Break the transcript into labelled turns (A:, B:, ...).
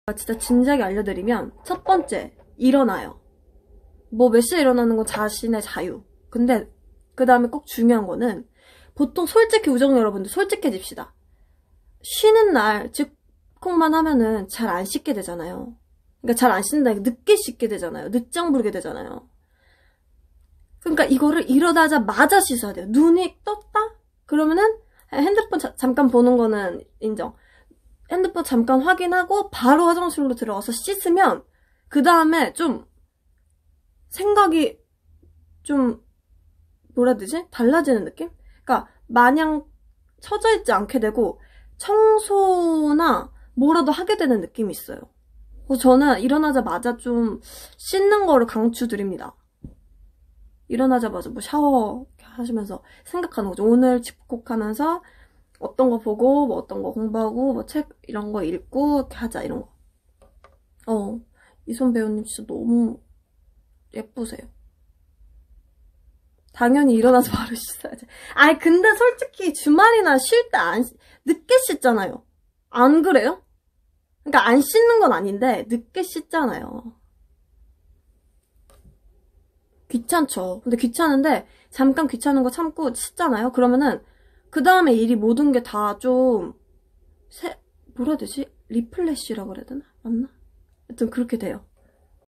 A: 진짜 진지하게 알려드리면 첫 번째, 일어나요. 뭐 몇 시에 일어나는 건 자신의 자유. 근데 그 다음에 꼭 중요한 거는 보통 솔직히 우정 여러분들 솔직해집시다. 쉬는 날 집콕만 하면은 잘 안 씻게 되잖아요. 그러니까 잘 안 씻는다. 늦게 씻게 되잖아요. 늦장 부르게 되잖아요. 그러니까 이거를 일어나자마자 씻어야 돼요. 눈이 떴다? 그러면은 핸드폰 잠깐 보는 거는 인정. 핸드폰 잠깐 확인하고 바로 화장실로 들어가서 씻으면 그 다음에 좀 생각이 좀 뭐라 해야 되지? 달라지는 느낌? 그러니까 마냥 처져 있지 않게 되고 청소나 뭐라도 하게 되는 느낌이 있어요. 그래서 저는 일어나자마자 좀 씻는 거를 강추드립니다. 일어나자마자 뭐 샤워 하시면서 생각하는 거죠. 오늘 집콕하면서 어떤 거 보고 뭐 어떤 거 공부하고 뭐 책 이런 거 읽고 이렇게 하자 이런 거. 이손 배우님 진짜 너무 예쁘세요. 당연히 일어나서 바로 씻어야지. 아니 근데 솔직히 주말이나 쉴 때 늦게 씻잖아요. 안 그래요? 그러니까 안 씻는 건 아닌데 늦게 씻잖아요. 귀찮죠. 근데 귀찮은데 잠깐 귀찮은 거 참고 씻잖아요. 그러면은 그 다음에 일이 모든 게 다 좀 뭐라 해야 되지? 리플래시라고 그래야 되나? 맞나? 하여튼 그렇게 돼요.